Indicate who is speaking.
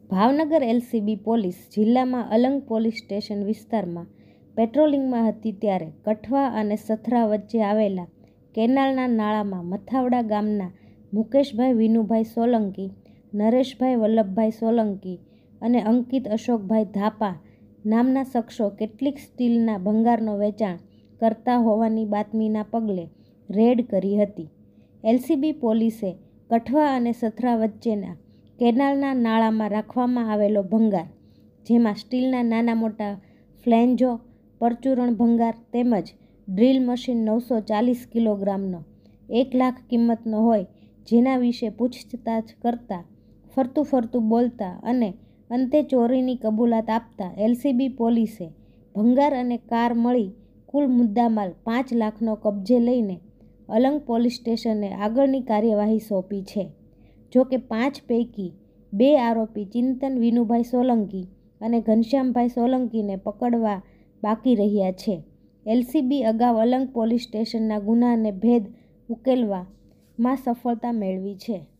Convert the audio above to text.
Speaker 1: Bhavnagar LCB police જિલ્લામાં Alang police station વિસ્તારમાં પેટ્રોલિંગમાં હતી ત્યારે કઠવા અને સથરા વચ્ચે આવેલા કેનાલના નાળામાં મથાવડા ગામના મુકેશભાઈ વિનુભાઈ સોલંકી, નરેશભાઈ વલ્લભભાઈ સોલંકી અને અંકિત અશોકભાઈ ધાપા નામના શખ્સો કેટલીક સ્ટીલના ભંગારનો વેચાણ કરતા હોવાની બાતમીના પગલે રેડ કરી હતી. એલસીબી પોલીસે કઠવા અને સથરા વચ્ચેના કેનાલના નાળામાં રાખવામાં આવેલો ભંગાર, જેમાં સ્ટીલના નાના મોટા ફ્લેંજો, પરચુરણ ભંગાર તેમજ ડ્રીલ મશીન 940 કિલોગ્રામનો 1 લાખ કિંમતનો હોય, જેના વિશે પૂછતાછ કરતા ફરતું બોલતા અને અંતે ચોરીની કબૂલાત આપતા એલસીબી પોલીસે ભંગાર અને કાર મળી કુલ મુદ્દામાલ 5 લાખનો કબજે લઈને અલંગ પોલીસ સ્ટેશને આગળની કાર્યવાહી સોંપી છે. જોકે 5 પૈકી 2 આરોપી ચિંતન વિનુભાઈ સોલંકી અને ઘનશ્યામભાઈ સોલંકીને પકડવા બાકી રહ્યા છે. એલસીબી અગાઉ અલંગ પોલીસ સ્ટેશનના ગુનાને ભેદ ઉકેલવામાં સફળતા મેળવી છે.